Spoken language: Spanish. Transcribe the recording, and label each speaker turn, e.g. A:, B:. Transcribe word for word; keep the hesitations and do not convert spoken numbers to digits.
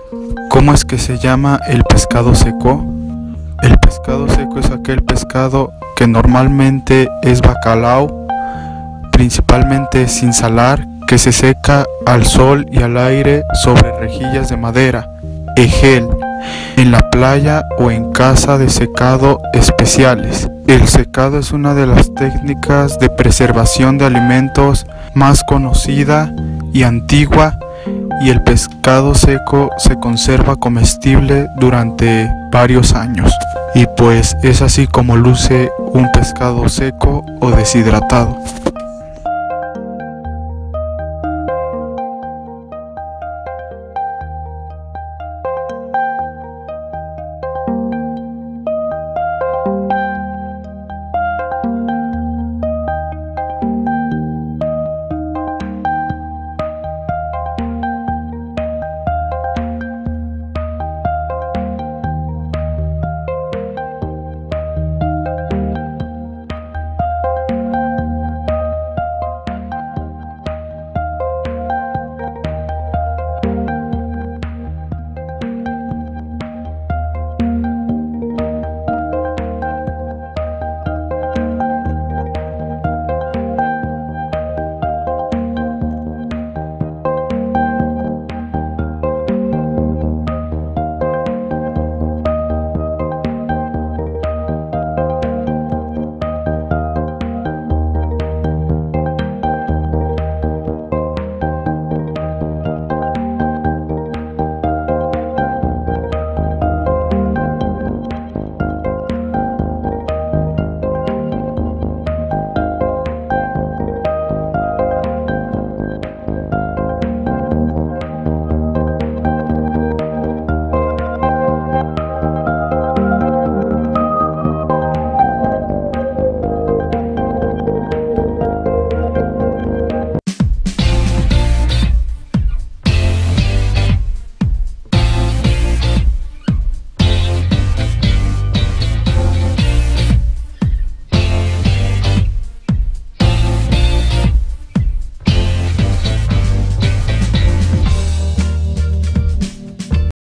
A: ¿Cómo es que se llama el pescado seco? El pescado seco es aquel pescado que normalmente es bacalao, principalmente sin salar, que se seca al sol y al aire sobre rejillas de madera, egel, en la playa o en casa de secado especiales. El secado es una de las técnicas de preservación de alimentos más conocida y antigua, y el pescado seco se conserva comestible durante varios años. Y pues es así como luce un pescado seco o deshidratado.